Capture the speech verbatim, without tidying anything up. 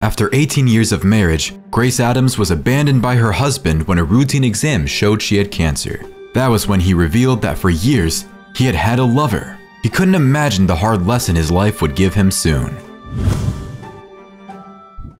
After eighteen years of marriage, Grace Adams was abandoned by her husband when a routine exam showed she had cancer. That was when he revealed that for years, he had had a lover. He couldn't imagine the hard lesson his life would give him soon.